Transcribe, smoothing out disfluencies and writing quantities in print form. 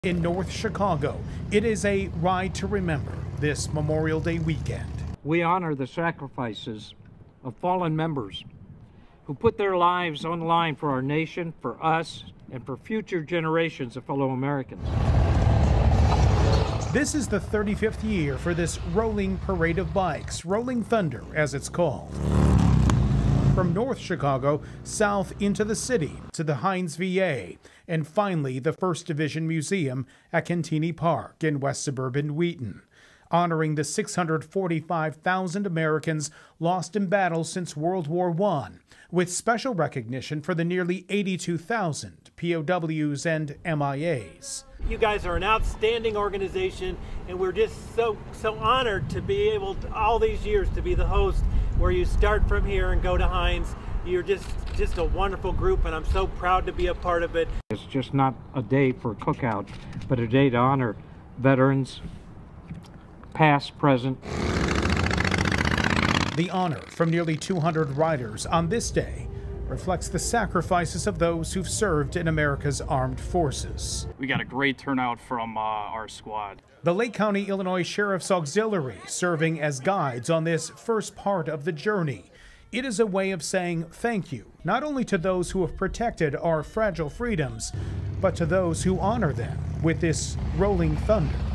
In North Chicago, it is a ride to remember this Memorial Day weekend. We honor the sacrifices of fallen members who put their lives on the line for our nation, for us, and for future generations of fellow Americans. This is the 35th year for this rolling parade of bikes, Rolling Thunder as it's called. From North Chicago, south into the city, to the Heinz VA, and finally the 1st Division Museum at Cantigny Park in west suburban Wheaton, honoring the 645,000 Americans lost in battle since World War I, with special recognition for the nearly 82,000 POWs and MIAs. You guys are an outstanding organization, and we're just so honored to be able to, all these years, to be the host where you start from here and go to Heinz. You're just a wonderful group, and I'm so proud to be a part of it. It's just not a day for a cookout, but a day to honor veterans, past, present. The honor from nearly 200 riders on this day reflects the sacrifices of those who've served in America's armed forces. We got a great turnout from our squad. The Lake County, Illinois Sheriff's Auxiliary serving as guides on this first part of the journey. It is a way of saying thank you, not only to those who have protected our fragile freedoms, but to those who honor them with this Rolling Thunder.